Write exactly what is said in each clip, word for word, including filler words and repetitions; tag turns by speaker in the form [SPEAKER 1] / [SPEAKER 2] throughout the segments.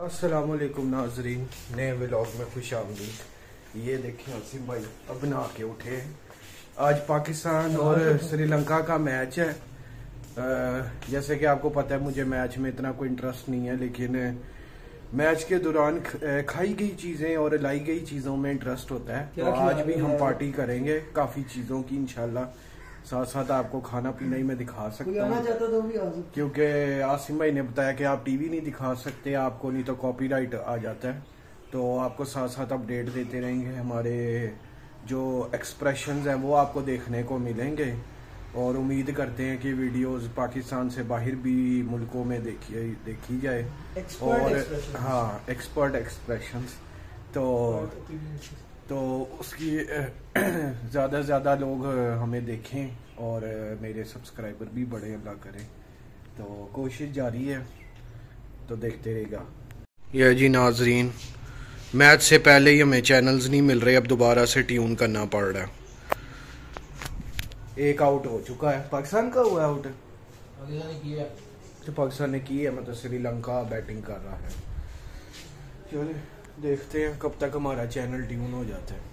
[SPEAKER 1] अस्सलामुअलैकुम नाजरीन, नए व्लॉग में खुश आमदीद। ये देखें आसिम भाई अब नहा के उठे हैं। आज पाकिस्तान और श्रीलंका का मैच है। जैसे कि आपको पता है मुझे मैच में इतना कोई इंटरेस्ट नहीं है, लेकिन मैच के दौरान खाई गई चीज़ें और लाई गई चीज़ों में इंटरेस्ट होता है। तो आज भी हम पार्टी करेंगे काफ़ी चीज़ों की इंशाल्लाह। साथ साथ आपको खाना पीना ही मैं दिखा सकता हूँ, क्योंकि आसिम भाई ने बताया कि आप टीवी नहीं दिखा सकते, आपको नहीं तो कॉपीराइट आ जाता है। तो आपको साथ साथ अपडेट देते रहेंगे। हमारे जो एक्सप्रेशंस हैं वो आपको देखने को मिलेंगे और उम्मीद करते हैं कि वीडियोस पाकिस्तान से बाहर भी मुल्कों में देखी देखी जाए। और हाँ, एक्सपर्ट एक्सप्रेशंस तो तो उसकी ज़्यादा से ज़्यादा लोग हमें देखें और मेरे सब्सक्राइबर भी बड़े अल्लाह करें। तो कोशिश जारी है, तो देखते रहेगा। यह जी नाजरीन, मैच से पहले ही हमें चैनल्स नहीं मिल रहे, अब दोबारा से ट्यून करना पड़ रहा है। एक आउट हो चुका है, पाकिस्तान का हुआ आउट तो पाकिस्तान ने की है, मतलब श्रीलंका बैटिंग कर रहा है। चलिए देखते हैं कब तक हमारा चैनल ट्यून हो जाता है।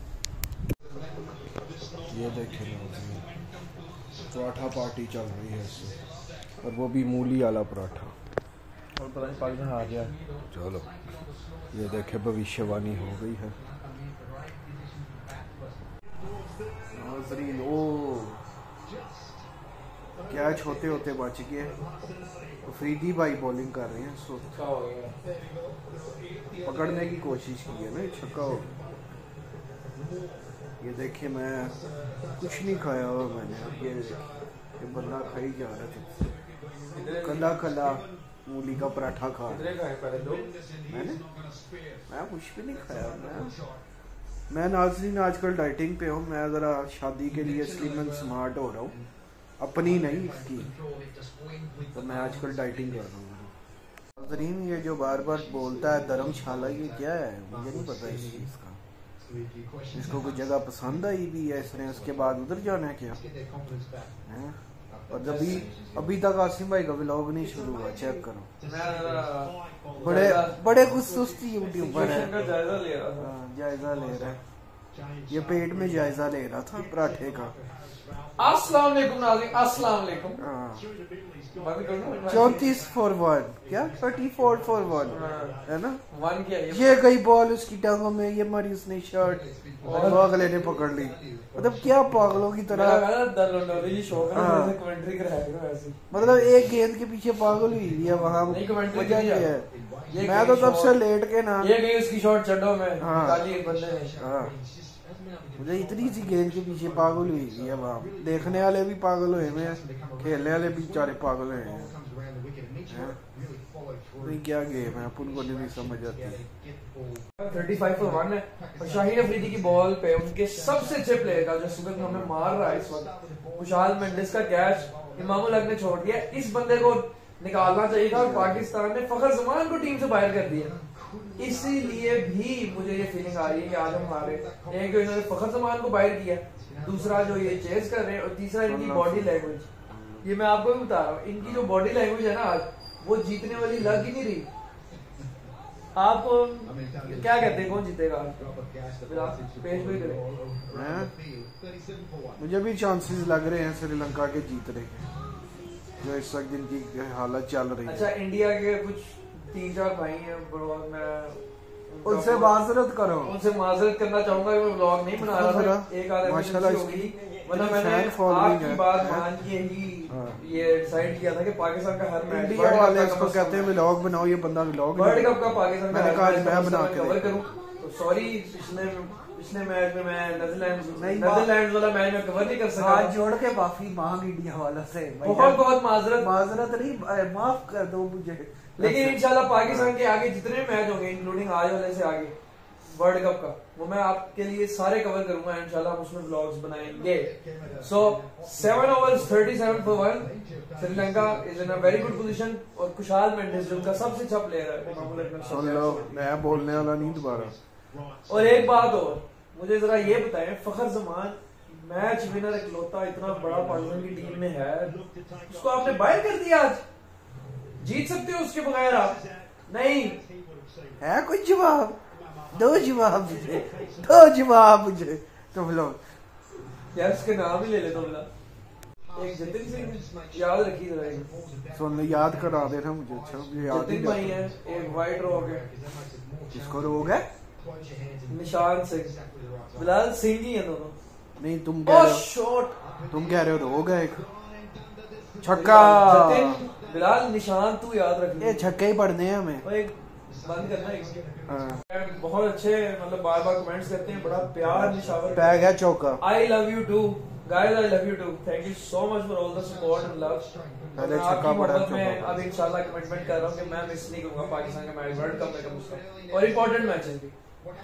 [SPEAKER 1] ये देखें पराठा पार्टी चल रही है इससे, और वो भी मूली वाला पराठा। और पता नहीं पाकिस्तान हार गया। चलो ये देखे भविष्यवाणी हो गई है। ओ कैच होते होते बच गए। फरीदी भाई बॉलिंग कर रहे हैं, सो पकड़ने की कोशिश की है ना, छक्का हो। ये देखिए मैं कुछ नहीं खाया हुआ मैंने, ये ये बंदा खाई जा रहा था कला कला मूली का पराठा खा। मैंने मैं कुछ भी नहीं खाया। मैं मैं नाज़रीन आजकल डाइटिंग पे हूँ। मैं ज़रा शादी के लिए स्लिम एंड स्मार्ट हो रहा हूँ, अपनी नहीं इसकी। तो मैं आजकल डाइटिंग कर रहा हूँ। नाज़रीन ये जो बार बार बोलता है धर्मशाला, ये क्या है मुझे नहीं पता इस चीज़ का। इसको कोई जगह पसंद आई भी है इसने, उसके बाद उधर जाना है क्या है? और अभी अभी तक आसिम भाई का व्लॉग नहीं शुरू हुआ, चेक करो। बड़े बड़े कुछ सुस्ती यूट्यूबर है, जायजा ले रहा है। ये पेट में जायजा ले रहा था पराठे का।
[SPEAKER 2] अस्सलाम वालेकुम नाज़रीन, अस्सलाम वालेकुम।
[SPEAKER 1] चौंतीस फॉर वन क्या थर्टी फोर फॉर वन है ना।
[SPEAKER 2] वन क्या ये,
[SPEAKER 1] ये गई बॉल उसकी टांगों में, ये मारी उसने शर्ट और अगले ने पकड़ ली। मतलब क्या पागलों की तरह। मतलब एक गेंद के पीछे पागल हुई है वहाँ। मजा ये है, मैं तो तब से लेट के ना
[SPEAKER 2] ये गई उसकी शॉट चड्डों में। हाँ
[SPEAKER 1] मुझे इतनी सी गेंद के पीछे पागल हुई है वहाँ। देखने वाले भी पागल हुए हैं, खेलने वाले भी बेचारे पागल हुए हैं। नहीं क्या गेम है, अपन को नहीं समझ आती।
[SPEAKER 2] थर्टी फाइव फॉर वन है और शाहीन अफरीदी की बॉल पे उनके सबसे अच्छे प्लेयर का जो सुगंध हमें मार रहा है इस वक्त, खुशहाल मेंडिस का कैच इमामुल हक ने छोड़ दिया। इस बंदे को निकालना चाहिए था और पाकिस्तान ने फखर जमान को टीम से बाहर कर दिया। इसीलिए भी मुझे ये फीलिंग आ रही है कि आज हम हारे। एक तो इन्होंने फखर जमान को बाहर किया, दूसरा जो ये चेस कर रहे हैं, और तीसरा इनकी बॉडी लैंग्वेज। ये मैं आपको भी बता रहा हूँ, इनकी जो बॉडी लैंग्वेज है ना आज, वो जीतने वाली लग ही नहीं रही। आप क्या कहते हैं कौन जीतेगा? पेश भी करें।
[SPEAKER 1] मुझे भी चांसेस लग रहे हैं श्रीलंका के जीतने के, जो इस वक्त जिनकी हालत चल रही है।
[SPEAKER 2] अच्छा, इंडिया के कुछ तीन चार भाई हैं, मैं
[SPEAKER 1] उनसे माजरत करो,
[SPEAKER 2] उनसे माजरत करना चाहूंगा। मैं व्लॉग नहीं बना रहा था, एक आधे
[SPEAKER 1] माशाल्लाह
[SPEAKER 2] होगी, मतलब मैंने आपकी बात मान के ही ये डिसाइड किया था कि पाकिस्तान का हर मैच
[SPEAKER 1] इंडिया वाले इसको कहते हैं व्लॉग बनाओ, ये बंदा व्लॉग
[SPEAKER 2] वर्ल्ड कप का पाकिस्तान
[SPEAKER 1] मैंने कहा मैं बना के
[SPEAKER 2] कवर करूं। तो सॉरी, पिछले पिछले मैच में मैं नेदरलैंड्स नेदरलैंड्स वाला मैच में कवर नहीं कर सका।
[SPEAKER 1] हाथ जोड़ के माफी मांग इंडिया वालों से,
[SPEAKER 2] बहुत बहुत माजरत।
[SPEAKER 1] माजरत नहीं, माफ कर दो मुझे।
[SPEAKER 2] लेकिन इंशाल्लाह पाकिस्तान के आगे जितने मैच होंगे, इंक्लूडिंग आज वाले से आगे वर्ल्ड कप का, वो मैं आपके लिए सारे कवर करूंगा इंशाल्लाह। उसमें व्लॉग्स बनाएंगे। So seven overs thirty seven for one, Sri Lanka is in a very good position. और खुशहाल मेंडिस जो उनका सबसे अच्छा प्लेयर है।
[SPEAKER 1] सुन लो, मैं बोलने वाला नहीं दोबारा।
[SPEAKER 2] और एक बात और, मुझे जरा ये बताएं, फखर जमान मैच विनर इकलौता इतना बड़ा पाकिस्तान की टीम में है, उसको आपने बाहर कर दिया। आज जीत सकते हो उसके बगैर आप नहीं।
[SPEAKER 1] है कोई जवाब? दो जवाब मुझे, दो जवाब मुझे। तो बोलो
[SPEAKER 2] यार इसके नाम ही ले ले तो बोला। एक जतिन सिंह याद रखी जरा,
[SPEAKER 1] सुन याद करा देना मुझे। अच्छा मुझे याद
[SPEAKER 2] जतिन भाई है, एक वाइट रोग है।
[SPEAKER 1] किसको रोग है?
[SPEAKER 2] निशान सिंह, बिलाल सिंह ही है दोनों।
[SPEAKER 1] नहीं तुम कह रहे हो,
[SPEAKER 2] शॉट
[SPEAKER 1] तुम कह रहे हो रोग है एक। छक्का।
[SPEAKER 2] जतिन बिलाल निशान तू याद रख।
[SPEAKER 1] ये छक्के ही पढ़ने हैं हमें।
[SPEAKER 2] एक बंद करना है। बहुत अच्छे मतलब बार बार कमेंट्स करते हैं, बड़ा प्यार निशावर।
[SPEAKER 1] टैग है चौका।
[SPEAKER 2] I love you too guys, I love you too, thank you so much for all the support and love.
[SPEAKER 1] पहले छक्का पड़ा चौका।
[SPEAKER 2] मैं अब इंशाल्लाह कमिटमेंट कर रहा हूं कि मैं मिस नहीं करूंगा पाकिस्तान का मैच, वर्ल्ड कप में कम से कम, और इंपॉर्टेंट मैचेस भी।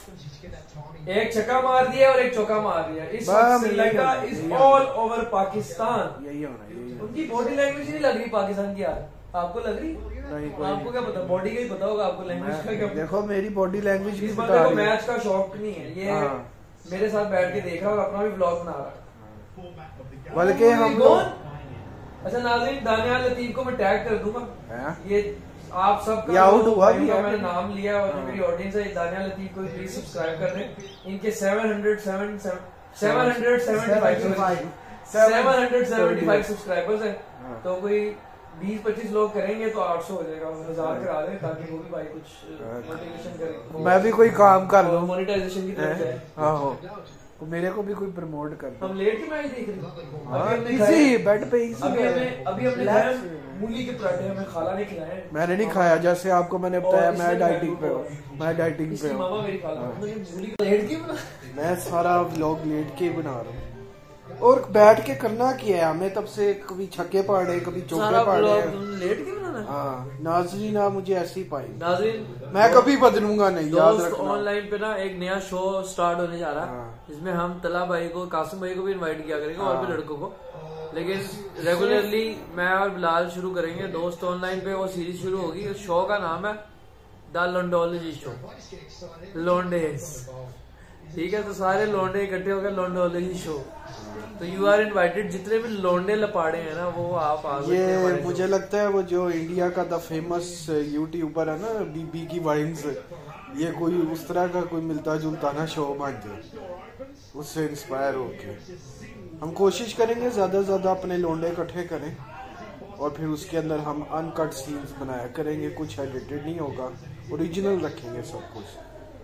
[SPEAKER 2] एक छक्का मार दिया और एक चौका मार दिया। इस वक्त Sri Lanka is all over Pakistan.
[SPEAKER 1] यही होना है।
[SPEAKER 2] उनकी बॉडी लैंग्वेज नहीं लग रही पाकिस्तान की यार, आपको लग रही?
[SPEAKER 1] नहीं कोई
[SPEAKER 2] आपको क्या पता, बॉडी का ही पता होगा आपको, लैंग्वेज का क्या?
[SPEAKER 1] देखो मेरी बॉडी लैंग्वेज
[SPEAKER 2] इस बंदे को मैच का शौक नहीं है, ये
[SPEAKER 1] हाँ।
[SPEAKER 2] मेरे साथ बैठ के देख रहा है और अपना भी ब्लॉग बना रहा है।
[SPEAKER 1] बल्कि हम
[SPEAKER 2] लोग अच्छा नाज़रीन, दानियाल लतीफ को मैं टैग कर दूंगा। ये आप सब
[SPEAKER 1] आउट हुआ भी
[SPEAKER 2] है, मैंने नाम लिया और जो मेरी ऑडियंस है दानियाल लतीफ को प्लीज सब्सक्राइब कर दें। इनके seven hundred seven seven hundred seventy five seven hundred seventy five subscribers है, तो कोई बीस पच्चीस लोग करेंगे तो आठ सौ हो जाएगा। हजार करा दें ताकि वो भी भाई कुछ मोटिवेशन करे,
[SPEAKER 1] मैं भी कोई काम कर लूं,
[SPEAKER 2] मोनेटाइजेशन की तरफ जाए।
[SPEAKER 1] आहो तो मेरे को भी कोई प्रमोट कर दो।
[SPEAKER 2] हम लेट के मैच देख रहे हैं,
[SPEAKER 1] अभी इसी बेड पे इसी
[SPEAKER 2] अभी हमें अभी हमने खाया मूली के पराठे, हमें खाला ने खिलाए।
[SPEAKER 1] मैंने नहीं खाया, जैसे आपको मैंने बताया मैं डाइटिंग पे हूँ, मैं डाइटिंग पे हूँ।
[SPEAKER 2] मामा मेरी खाला मूली लेट के बना,
[SPEAKER 1] मैं सारा व्लॉग लेट के बना रहा हूँ और बैठ के करना क्या है हमें, तब से कभी छक्के पड़े कभी चौके पड़े।
[SPEAKER 2] लेट के बनाना।
[SPEAKER 1] हाँ नाज़रीन आप मुझे ऐसे ही पाई।
[SPEAKER 2] नाज़रीन
[SPEAKER 1] मैं कभी बदलूंगा नहीं, याद रखना।
[SPEAKER 2] ऑनलाइन पे ना एक नया शो स्टार्ट होने जा रहा है,
[SPEAKER 1] हाँ।
[SPEAKER 2] जिसमें हम तला भाई को, कासिम भाई को भी इनवाइट किया करेंगे और भी लड़कों को, लेकिन रेगुलरली मैं और बिलाल शुरू करेंगे दोस्त ऑनलाइन पे। वो सीरीज शुरू होगी, उस शो का नाम है द लोंडोलॉजी शो, लोंडेज। ठीक है, तो सारे लोंडे इकट्ठे हो गए, लोंडोलॉजी शो। तो यू आर इनवाइटेड, जितने भी लोंडे लपाड़े हैं ना वो आप आ सकते हैं।
[SPEAKER 1] ये मुझे लगता है वो जो इंडिया का द फेमस यूट्यूबर है ना बीबी की वाइन्स, ये कोई उस तरह का कोई मिलता जुलता ना शो बन जाए, उससे इंस्पायर होके हम कोशिश करेंगे ज्यादा से ज्यादा अपने लोंडे इकट्ठे करें और फिर उसके अंदर हम अनकट सीन्स बनाया करेंगे, कुछ एडिटेड नहीं होगा, ओरिजिनल रखेंगे सब कुछ।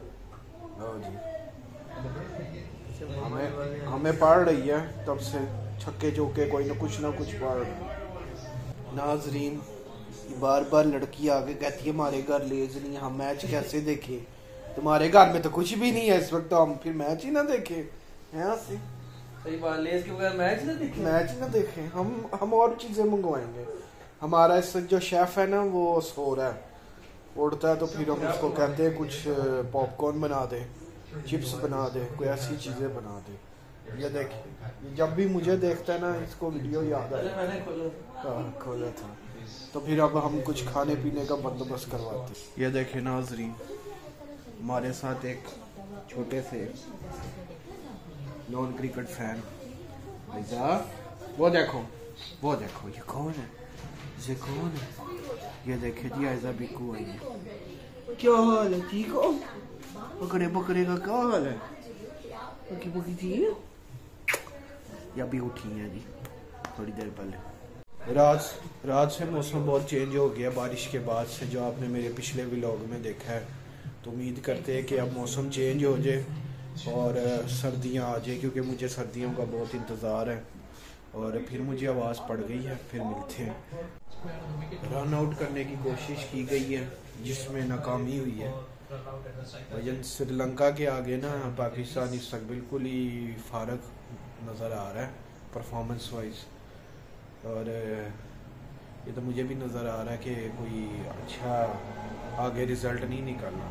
[SPEAKER 1] जी हमें हमें पढ़ रही है तब से छक्के चौके कोई ना कुछ ना कुछ पढ़ रही। नाजरीन बार बार लड़की आके कहती है हमारे घर लेज नहीं, हम मैच कैसे देखें, तुम्हारे घर में तो कुछ भी नहीं है इस वक्त, तो हम फिर मैच ही ना देखें। है
[SPEAKER 2] सही बात, लेज के बगैर मैच ना देखें,
[SPEAKER 1] मैच ना देखें। हम हम और चीजें मंगवाएंगे। हमारा इस जो शेफ है ना वो सो रहा है, उड़ता है, तो फिर हम उसको कहते हैं कुछ पॉपकॉर्न बना दे, चिप्स बना दे, कोई ऐसी चीजें बना दे। ये देखिए जब भी मुझे देखता है ना इसको वीडियो याद आया,
[SPEAKER 2] मैंने खोला
[SPEAKER 1] खोला था, तो फिर अब हम कुछ खाने पीने का बंदोबस्त करवाते। ये देखे नाजरीन हमारे साथ एक छोटे से नॉन क्रिकेट फैन, वो देखो वो देखो ये कौन है, ये कौन है, ये देखे जी ऐसा बिकू आई है। क्या हाल है, ठीक हो? बकरे बकरे का क्या हाल है? बकी बकी थी या भी उठी है जी थोड़ी देर पहले। रात रात से मौसम बहुत चेंज हो गया बारिश के बाद से, जो आपने मेरे पिछले व्लॉग में देखा है। तो उम्मीद करते हैं कि अब मौसम चेंज हो जाए और सर्दियां आ जाए, क्योंकि मुझे सर्दियों का बहुत इंतज़ार है। और फिर मुझे आवाज़ पड़ गई है, फिर मिलते हैं। रन आउट करने की कोशिश की गई है जिसमें नाकामी हुई है। वजन श्रीलंका के आगे ना पाकिस्तान इस वक्त बिल्कुल ही फारग नज़र आ रहा है परफॉर्मेंस वाइज, और ये तो मुझे भी नज़र आ रहा है कि कोई अच्छा आगे रिजल्ट नहीं निकलना।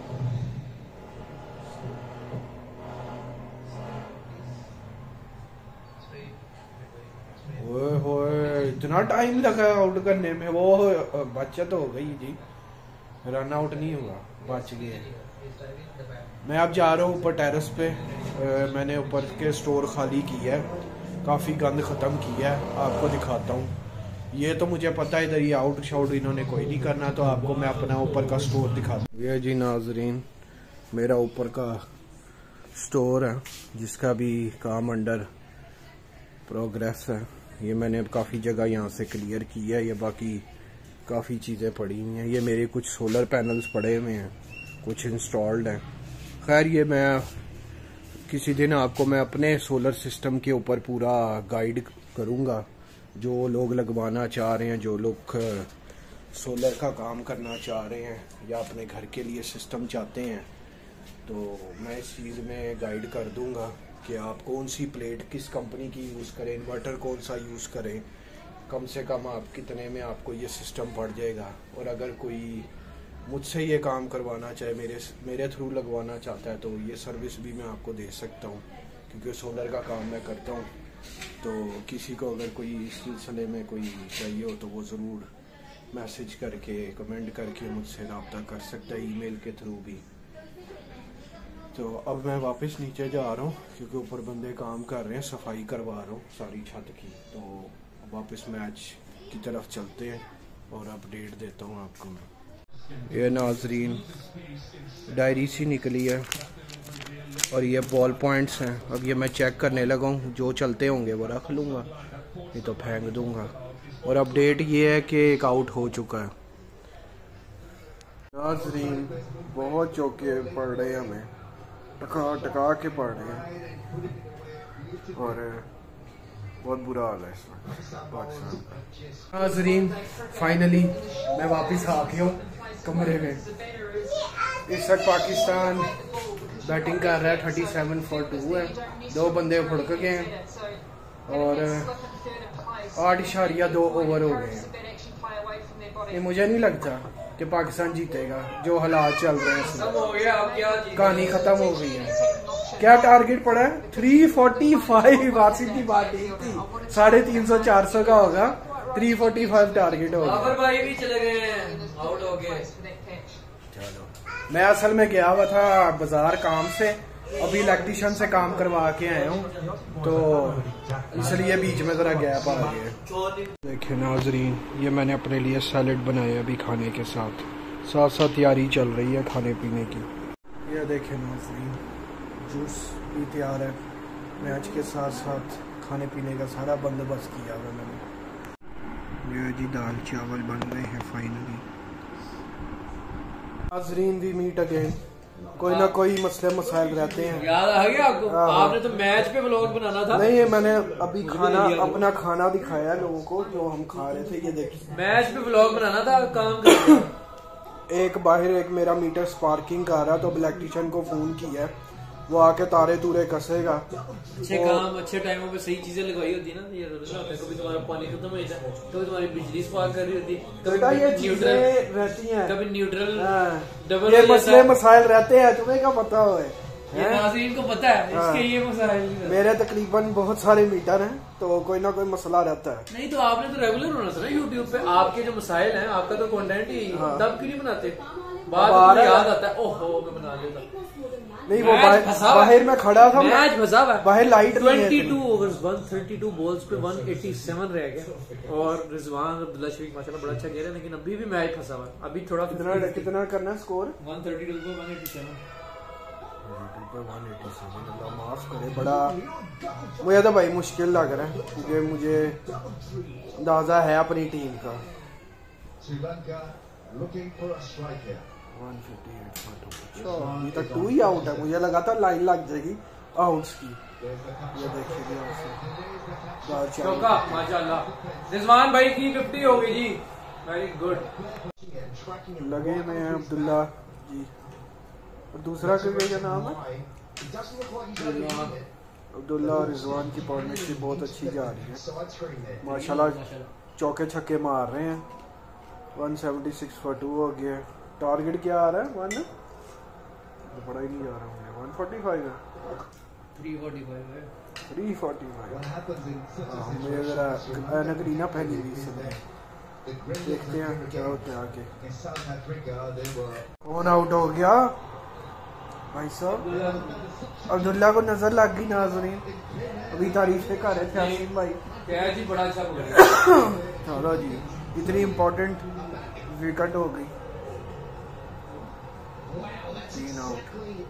[SPEAKER 1] ओए होए इतना टाइम लगा आउट करने में, वो बचत हो गई जी, रन आउट नहीं हुआ, बच गए। मैं अब जा रहा हूँ ऊपर टेरेस पे, आ, मैंने ऊपर के स्टोर खाली किया है, काफ़ी गंद ख़त्म किया है, आपको दिखाता हूँ। ये तो मुझे पता है, इधर ये आउट शाउट इन्होंने कोई नहीं करना। तो आपको मैं अपना ऊपर का स्टोर दिखा दूँ। ये जी नाजरीन मेरा ऊपर का स्टोर है जिसका भी काम अंडर प्रोग्रेस है। ये मैंने अब काफ़ी जगह यहाँ से क्लियर किया है। ये बाकी काफ़ी चीज़ें पड़ी हुई हैं। ये मेरे कुछ सोलर पैनल्स पड़े हुए हैं, कुछ इंस्टॉल्ड हैं। खैर ये मैं किसी दिन आपको मैं अपने सोलर सिस्टम के ऊपर पूरा गाइड करूँगा। जो लोग लगवाना चाह रहे हैं, जो लोग सोलर का काम करना चाह रहे हैं या अपने घर के लिए सिस्टम चाहते हैं, तो मैं इस चीज़ में गाइड कर दूंगा कि आप कौन सी प्लेट किस कंपनी की यूज़ करें, इन्वर्टर कौन सा यूज़ करें, कम से कम आप कितने में आपको ये सिस्टम पड़ जाएगा। और अगर कोई मुझसे ये काम करवाना चाहे, मेरे मेरे थ्रू लगवाना चाहता है, तो ये सर्विस भी मैं आपको दे सकता हूँ क्योंकि सोलर का काम मैं करता हूँ। तो किसी को अगर कोई इस सिलसिले में कोई चाहिए हो तो वो ज़रूर मैसेज करके कमेंट करके मुझसे रब्ता कर सकता है, ईमेल के थ्रू भी। तो अब मैं वापस नीचे जा रहा हूँ क्योंकि ऊपर बंदे काम कर रहे हैं, सफाई करवा रहा हूँ सारी छत की। तो वापस मैच की तरफ चलते हैं और अपडेट देता हूँ आपको मैं। ये नाजरीन डायरी सी निकली है और ये बॉल पॉइंट्स हैं। अब ये मैं चेक करने लगा हूँ, जो चलते होंगे वो रख लूँगा, नहीं तो फेंक दूँगा। और अपडेट ये है कि एक आउट हो चुका है। नाजरीन बहुत चौके पड़ रहे हैं, हमें टका टका के पड़ रहे हैं और बहुत बुरा हाल है इस वक्त पाकिस्तान का। नाजरीन फाइनली मैं वापस आ गया हूँ कमरे में। इस वक्त पाकिस्तान बैटिंग कर रहा है, थर्टी सेवन फॉर टू है। दो बंदे फुड़क गए हैं और आठ इशारिया दो ओवर हो गए हैं। ये मुझे नहीं लगता कि पाकिस्तान जीतेगा, जो हालात चल रहे हैं कहानी खत्म हो गई है। क्या टारगेट पड़ा है? Three forty five. आसिफ की बात एक थी, साढ़े तीन सौ चार सौ का होगा, थ्री फोर्टी फाइव टारगेट होगा।
[SPEAKER 2] भाई भी चले गए, आउट हो गए।
[SPEAKER 1] चलो मैं असल में गया हुआ था बाजार काम से, अभी इलेक्ट्रिशियन से काम करवा के आया हूँ, तो इसलिए बीच में जरा गैप आ गया। देखिए नाजरीन ये मैंने अपने लिए सैलेड बनाया अभी खाने के साथ साथ साथ तैयारी चल रही है खाने पीने की। ये देखिए नाजरीन जूस भी तैयार है, मैच के साथ साथ खाने पीने का सारा बंदोबस्त किया हुआ मैंने। ये जी दाल चावल बन रहे हैं फाइनली। नाजरीन वी मीट अगेन। कोई ना कोई मसले मसाइल रहते हैं।
[SPEAKER 2] याद आ गया आपको? आपने तो मैच पे व्लॉग बनाना था।
[SPEAKER 1] नहीं, मैंने अभी खाना अपना खाना दिखाया लोगों को जो हम खा रहे थे। ये देखिए
[SPEAKER 2] मैच पे व्लॉग बनाना था, काम कर
[SPEAKER 1] एक बाहर एक मेरा मीटर स्पार्किंग कर रहा, तो इलेक्ट्रिशियन को फोन किया, वो आके तारे तूरे कसेगा।
[SPEAKER 2] अच्छे तो, काम अच्छे टाइमों पे सही चीजें लगवाई होती है ना, ये कभी तुम्हारा पानी खत्म हो जाता है, कभी तुम्हारी बिजली स्पार्क कर रही होती है, कभी
[SPEAKER 1] ये चीजें रहती हैं,
[SPEAKER 2] कभी न्यूट्रल
[SPEAKER 1] डबल, ये मसले मसाइल रहते हैं, तुम्हें क्या पता हो?
[SPEAKER 2] ये नाज़रीन को पता है इसके ये मसाइल।
[SPEAKER 1] मेरे तकरीबन बहुत सारे मीटर हैं, तो कोई ना कोई मसला रहता है।
[SPEAKER 2] नहीं तो आपने तो रेगुलर होना था ना यूट्यूब पे, आपके जो मसाइल हैं, आपका तो कंटेंट ही, तब क्यों नहीं बनाते? बाद में याद आता है, ओहो मैं बना लेता।
[SPEAKER 1] नहीं वो बाहर में खड़ा था,
[SPEAKER 2] मैच फंसा हुआ है,
[SPEAKER 1] बाहर लाइट
[SPEAKER 2] बाईस ओवर्स एक सौ बत्तीस बॉल्स पे एक सौ सत्तासी रह गए और रिजवान अब्दुल्ला शफीक माशाल्लाह बड़ा अच्छा खेल रहा है, लेकिन अभी भी मैच फंसा हुआ है। अभी थोड़ा
[SPEAKER 1] कितना कितना करना है स्कोर?
[SPEAKER 2] एक सौ बत्तीस पे एक सौ सत्तासी
[SPEAKER 1] अल्लाह माफ करे, बड़ा मुझे तो भाई मुश्किल लग रहा है क्योंकि मुझे अंदाजा है अपनी टीम का। अभी तक टू ही आउट है, मुझे लगा था लाइन लग जाएगी आउट्स की। ये देखिए
[SPEAKER 2] माशाल्लाह रिजवान भाई की फिफ्टी हो गई जी, वेरी गुड।
[SPEAKER 1] लगे में हैं अब्दुल्ला जी, और दूसरा क्रिकेट का नाम है अब्दुल्ला और रिजवान की पार्टनरशिप बहुत अच्छी जा रही है माशाल्लाह, चौके छक्के मार रहे हैं। एक सौ छिहत्तर फॉर टू हो गया। टारगेट क्या आ रहा है? वन बड़ा ही नहीं जा रहा मुझे, एक सौ पैंतालीस है,
[SPEAKER 2] तीन सौ पैंतालीस है,
[SPEAKER 1] तीन सौ पैंतालीस। मुझे जरा नगरीना पहनी हुई है, देखते हैं क्या होता है आगे। कौन आउट हो गया भाई साहब? अब्दुल्ला को नजर लग गई नाज़रीन, अभी तारीफ से कर रहे थे आसिम भाई,
[SPEAKER 2] क्या जी बड़ा अच्छा
[SPEAKER 1] चलो जी, इतनी इम्पोर्टेंट विकेट हो गई, तीन आउट।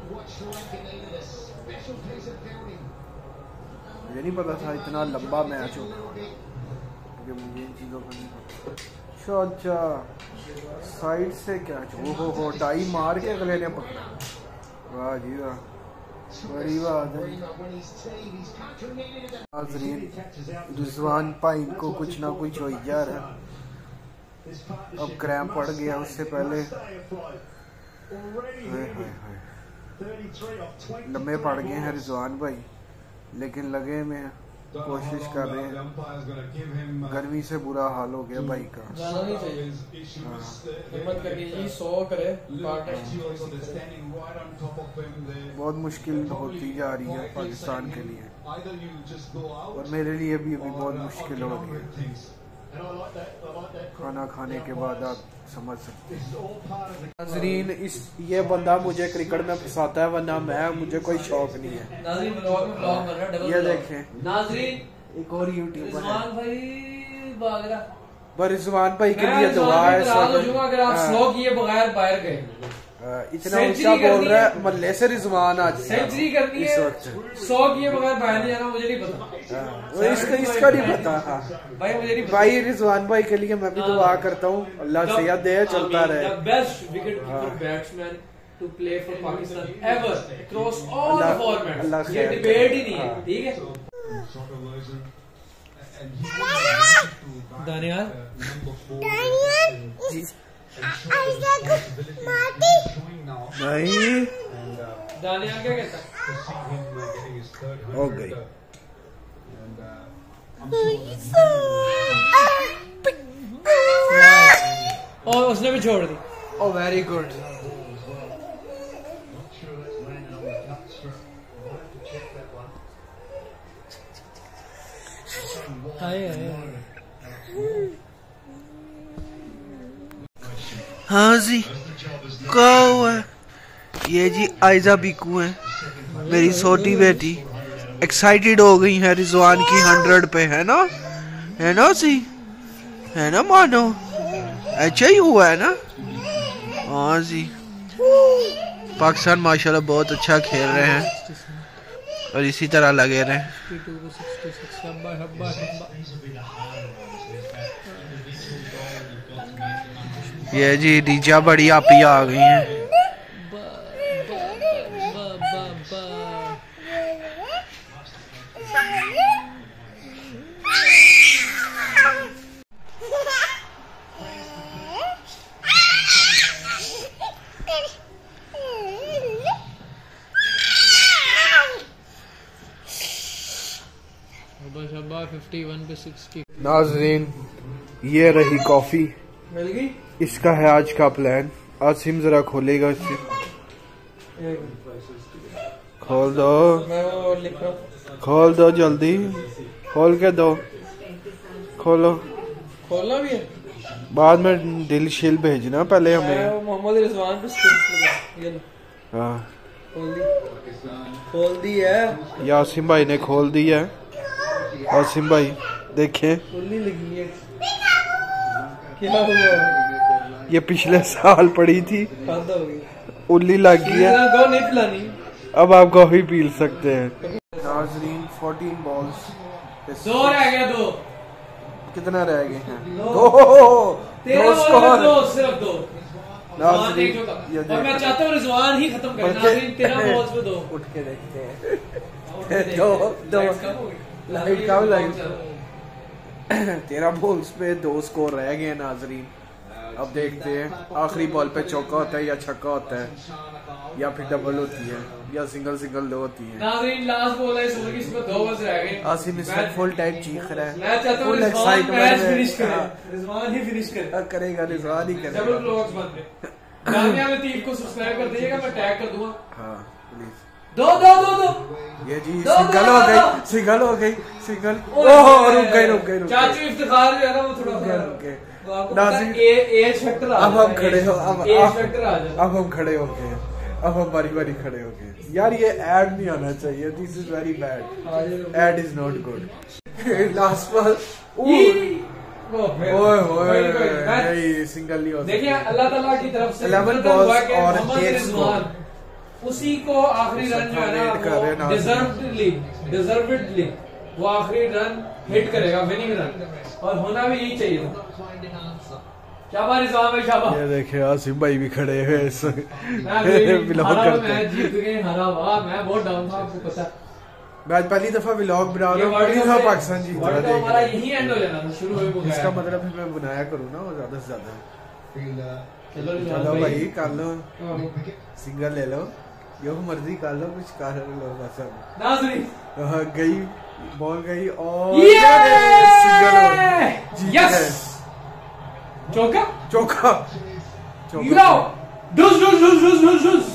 [SPEAKER 1] मुझे नहीं पता था इतना लंबा मैच होगा, क्योंकि मुझे इन चीज़ों का नहीं पता। अच्छा अच्छा, साइड से कैच, ओ हो हो, टाई मार के अगले ने पकड़ा। वाह जी वाह, बड़ी बात है। रिजवान भाई को कुछ ना कुछ हो जा रहा है, अब क्रैम्प पड़ गया उससे पहले। हाय हाय हाय, लम्बे पड़ गए हैं रिजवान भाई, लेकिन लगे में कोशिश कर रहे हैं। गर्मी से बुरा हाल हो गया भाई का।
[SPEAKER 2] जाना नहीं चाहिए, हिम्मत करके ये सौ करे।
[SPEAKER 1] बहुत मुश्किल होती जा रही है पाकिस्तान के लिए, और मेरे लिए भी अभी बहुत मुश्किल हो रही है। खाना खाने के बाद आप समझ सकते हैं। नाज़रीन, इस ये बंदा मुझे क्रिकेट में फंसाता है, वरना मैं मुझे कोई शौक नहीं है।
[SPEAKER 2] नाज़रीन ब्लॉग में ब्लॉग बन रहा है, डबल
[SPEAKER 1] ये देखें,
[SPEAKER 2] नाज़रीन
[SPEAKER 1] एक और यूट्यूबर है
[SPEAKER 2] रिजवान भाई भाग रहा।
[SPEAKER 1] पर रिजवान भाई के लिए दुआ है।
[SPEAKER 2] अगर आप स्लो किए बगैर बाहर गए,
[SPEAKER 1] इतना ऊंचा बोल रहा है, मल्ले से रिजवान आज
[SPEAKER 2] सेंचुरी करनी है, सौ किए बगैर बाहर नहीं जाना। मुझे नहीं पता,
[SPEAKER 1] इसका इसका नहीं पता। हाँ
[SPEAKER 2] भाई मुझे नहीं पता।
[SPEAKER 1] भाई रिजवान भाई के लिए मैं भी दुआ करता हूँ, अल्लाह सेहत दे, चलता रहे।
[SPEAKER 2] Best wicket keeper batsman to play for Pakistan ever across all formats, ये डिबेट ही नहीं है, ठीक है। दानियाल
[SPEAKER 1] नहीं,
[SPEAKER 2] दानियाल क्या कहता है?
[SPEAKER 1] हो गई।
[SPEAKER 2] और उसने भी छोड़ दी।
[SPEAKER 1] ओ वेरी गुड। हाँ जी, क्या हुआ? ये जी आयजा बिकू है, मेरी छोटी बेटी। एक्साइटेड हो गई है रिजवान की हंड्रेड पे, है ना, है ना सी, है ना मानो, अच्छा ही हुआ है ना। हाँ जी, पाकिस्तान माशाल्लाह बहुत अच्छा खेल रहे हैं, और इसी तरह लगे रहे। ये जी रीजा बड़ी आपी आ गई हैं। नाज़रीन, ये रही कॉफी,
[SPEAKER 2] मिल गई।
[SPEAKER 1] इसका है आज का प्लान। आसिम जरा खोलेगा इसे, खोल दो,
[SPEAKER 2] मैं वो लिख रहा हूं।
[SPEAKER 1] खोल दो जल्दी, खोल के दो, खोलो।
[SPEAKER 2] खोलना भी है,
[SPEAKER 1] बाद में दिल शिल भेजना, पहले हमें।
[SPEAKER 2] मोहम्मद रिजवान पे स्टिक्स लगा, ये लो।
[SPEAKER 1] हाँ,
[SPEAKER 2] खोल दी, खोल दी है।
[SPEAKER 1] यासिम भाई ने खोल दी है। आसिम भाई देखें,
[SPEAKER 2] खुलनी लगी है। क्या हुआ?
[SPEAKER 1] ये पिछले साल पड़ी थी,
[SPEAKER 2] बंद हो गई,
[SPEAKER 1] उल्ली लग गई है।
[SPEAKER 2] गो नहीं पिलानी,
[SPEAKER 1] अब आप कॉफी पी सकते हैं। नाज़रीन, चौदह बॉल्स,
[SPEAKER 2] दो रह गए, दो
[SPEAKER 1] कितना रह गए हैं?
[SPEAKER 2] दो,
[SPEAKER 1] दो,
[SPEAKER 2] तेरह
[SPEAKER 1] दो स्कोर।
[SPEAKER 2] दो, सिर्फ दो।
[SPEAKER 1] नाज़रीन, ये
[SPEAKER 2] और मैं चाहता हूँ रिजवान ही खत्म करे। नाज़रीन, तेरह बॉल्स पे दो।
[SPEAKER 1] उठ के देखते हैं। दो दो लाइट का लाइट तेरह बॉल्स पे दो स्कोर रह गए हैं। नाज़रीन, अब देखते हैं आखिरी बॉल पे चौका होता है या छक्का होता है, या फिर डबल होती है, या सिंगल सिंगल दो होती है।
[SPEAKER 2] नाज़रीन, लास्ट बॉल है, इसमें इसमें दो बॉल्स रह गए।
[SPEAKER 1] आसिम इसमें फुल टाइम चीख रहा है।
[SPEAKER 2] मैं चाहता हूँ रिजवान मैच फिनिश करे, रिजवान ही फिनिश करे।
[SPEAKER 1] करेगा, रिजवान ही करेगा।
[SPEAKER 2] डबल ब्लॉग्स बंद में दानिया लतीफ को सब्सक्राइब कर दीजिएगा, मैं टैग कर दूंगा।
[SPEAKER 1] हाँ प्लीज।
[SPEAKER 2] दो दो दो दो
[SPEAKER 1] ये जी
[SPEAKER 2] दो,
[SPEAKER 1] सिंगल
[SPEAKER 2] दो,
[SPEAKER 1] हो
[SPEAKER 2] दो,
[SPEAKER 1] गई,
[SPEAKER 2] दो।
[SPEAKER 1] सिंगल हो गई, सिंगल।
[SPEAKER 2] ओए,
[SPEAKER 1] ओह रुक गई, रुक गई, रुक गई।
[SPEAKER 2] चाचू इफ्तिखार जो है ना, वो थोड़ा
[SPEAKER 1] रुक गए, रुक गए।
[SPEAKER 2] आपको
[SPEAKER 1] नाज़रीन,
[SPEAKER 2] पता है, ए एज फैक्टर आ
[SPEAKER 1] अब हम
[SPEAKER 2] जाता है,
[SPEAKER 1] खड़े हो, अब
[SPEAKER 2] एज
[SPEAKER 1] अब-
[SPEAKER 2] फैक्टर आ जाता है।
[SPEAKER 1] अब हम खड़े हो गए, अब हम बारी बारी खड़े हो गए। यार ये एड नहीं आना चाहिए, this is very bad, ad is not good. Last ball, ओए ओए सिंगल नहीं हो
[SPEAKER 2] देखिए अल्लाह ताला की तरफ से
[SPEAKER 1] इलेवन बॉल्स और एक स्कोर,
[SPEAKER 2] उसी को आखिरी रन जो है ना डिजर्वडली डिजर्वडली वो आखिरी रन हिट करेगा, विनिंग रन, और होना भी यही चाहिए था। शाबाश इस्लाम भाई शाबाश।
[SPEAKER 1] ये देखिए आसिफ भाई भी खड़े हुए इस
[SPEAKER 2] व्लॉग करते हैं। मैं जीत गए, हरा वाह, मैं बहुत डाउन था, आपको पता।
[SPEAKER 1] मैं आज पहली दफा व्लॉग बना रहा हूँ, पहली दफा पाकिस्तान जीत रहा है।
[SPEAKER 2] हमारा यही एंड हो जाना था, शुरू हो गया।
[SPEAKER 1] इसका मतलब फिर मैं बनाया करूँ ना वो ज्यादा से ज्यादा।
[SPEAKER 2] चलो
[SPEAKER 1] चलो भाई कर लो, सिंगल ले लो, जो मर्जी कर लो, कुछ कर लो बस।
[SPEAKER 2] नाज़रीन
[SPEAKER 1] गई बॉल गई और
[SPEAKER 2] सिंगल, यस चौका
[SPEAKER 1] चौका
[SPEAKER 2] चौका डुस डुस डुस डुस डुस डुस।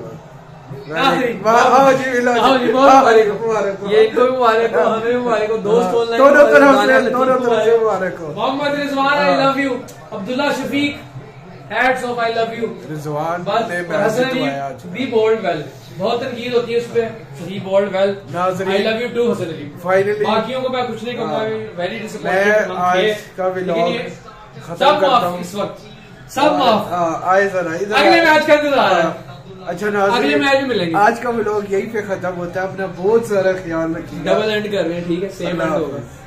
[SPEAKER 2] ये इनको भी मुबारक हो, हमें भी मुबारक हो, दोस्त ऑनलाइन
[SPEAKER 1] दोनों तरफ से दोनों तरफ से मुबारक हो।
[SPEAKER 2] Mohammad Rizwan I love you, Abdullah Shafique hats off I love you.
[SPEAKER 1] Rizwan
[SPEAKER 2] ने मैच जितवाया आज। बी बोल्ड वेल, बहुत तनकीद होती है उस पे, he bowled well. I love you too Hasan Ali.
[SPEAKER 1] Finally
[SPEAKER 2] बाकियों को मैं कुछ नहीं कहूंगा, वेरी
[SPEAKER 1] डिसअपॉइंटेड। मैं आज का व्लॉग खत्म करता हूं
[SPEAKER 2] इस वक्त, सब माफ।
[SPEAKER 1] आए जरा इधर,
[SPEAKER 2] अगले मैच का इंतजार है।
[SPEAKER 1] अच्छा नाज़रीन,
[SPEAKER 2] अगले मैच में मिलेंगे।
[SPEAKER 1] आज का व्लॉग यहीं पे खत्म होता है। अपना बहुत सारा ख्याल रखिएगा।
[SPEAKER 2] डबल एंड कर रहे हैं, ठीक है, सेम एंड होगा।